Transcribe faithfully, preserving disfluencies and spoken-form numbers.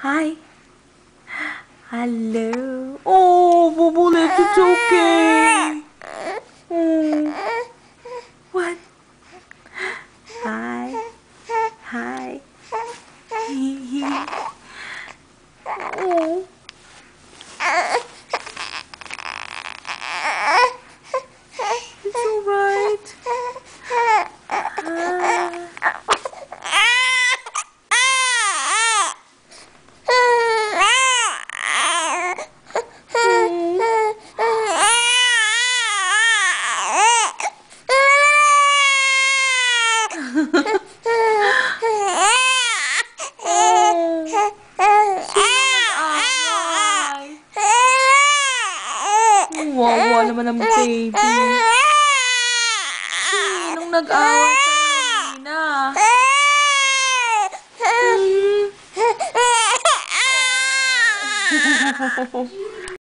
Hi. Hello. Oh, Bubulit, it's okay. Oh. What? Hi. Hi. Oh. It's alright. Wawa naman ang baby. Sinong nag-away sa'yo, Romina? Hmm?